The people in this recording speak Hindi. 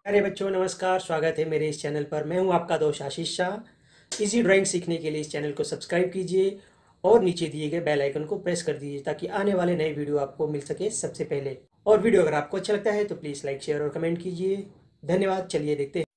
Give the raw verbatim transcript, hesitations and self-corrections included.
अरे बच्चों नमस्कार, स्वागत है मेरे इस चैनल पर। मैं हूं आपका दोस्त आशीष शाह। इजी ड्राइंग सीखने के लिए इस चैनल को सब्सक्राइब कीजिए और नीचे दिए गए बेल आइकन को प्रेस कर दीजिए ताकि आने वाले नए वीडियो आपको मिल सके सबसे पहले। और वीडियो अगर आपको अच्छा लगता है तो प्लीज़ लाइक शेयर और कमेंट कीजिए। धन्यवाद। चलिए देखते हैं।